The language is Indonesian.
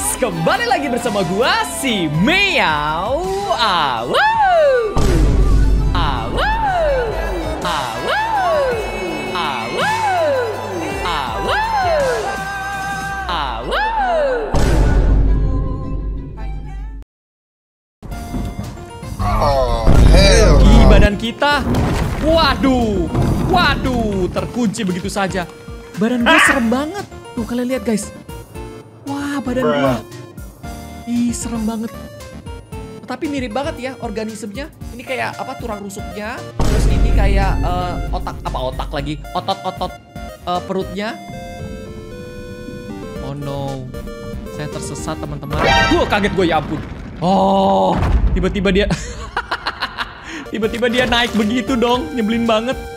guys, kembali lagi bersama gua si Meow. Awu. Awu. Awu. Awu. Awu. Awu. Oh, hell. Di badan kita. Waduh. Waduh, terkunci begitu saja. Badan gua serem banget. Tuh kalian lihat guys. Wah, badan gua. Ih, serem banget. Tapi mirip banget ya organismenya. Ini kayak apa, tulang rusuknya. Terus ini kayak otak lagi. Otot-otot perutnya. Oh no. Saya tersesat teman-teman. Kaget gue, ya ampun. Oh, tiba-tiba dia tiba-tiba dia naik begitu dong. Nyebelin banget.